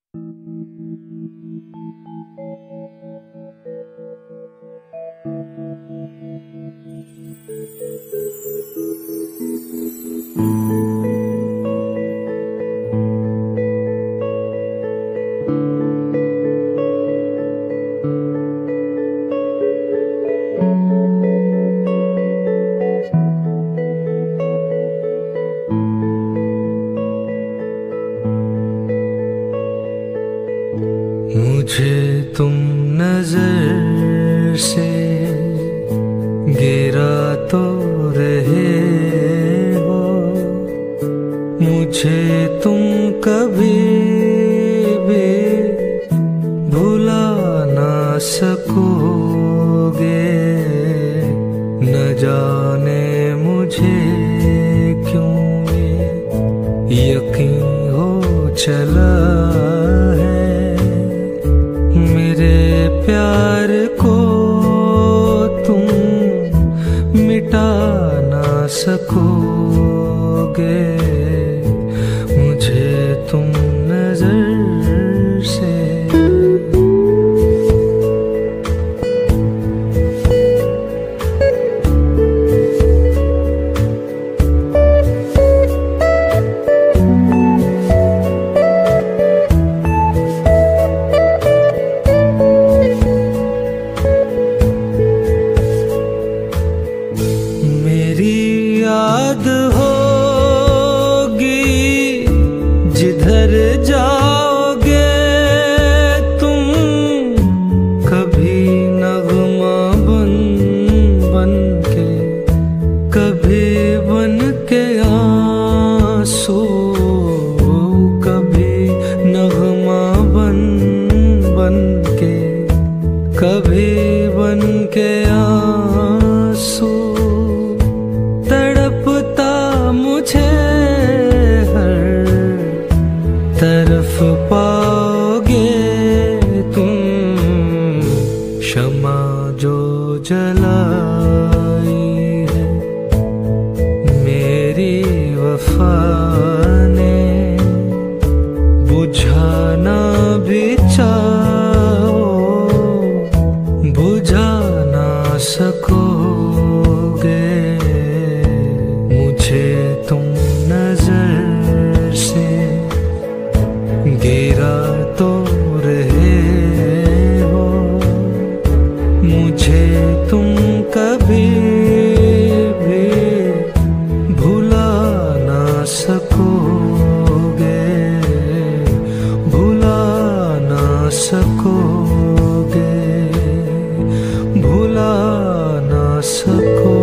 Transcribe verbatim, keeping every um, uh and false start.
मुझे तुम नजर से गिरा तो रहे हो, मुझे तुम कभी भी भुला ना सकोगे। न जाने मुझे क्यों ये यकीन हो चला है, मेरे प्यार को तुम मिटा ना सकोगे। मुझे तुम नजर से याद होगी जिधर जाओगे तुम, कभी नगमा बन बन के, कभी बन के आंसू, कभी नगमा बन बन के, कभी बन के आंसू। तड़पता मुझे हर तरफ पाओगे तुम, शमा जो जलाई है मेरी वफा ने, बुझाना भी चाहो बुझा ना सकोगे। मुझे तुम नजर से गिरा तो रहे हो, मुझे तुम कभी भी भुला ना सकोगे, भुला ना सकोगे, भुला ना सको।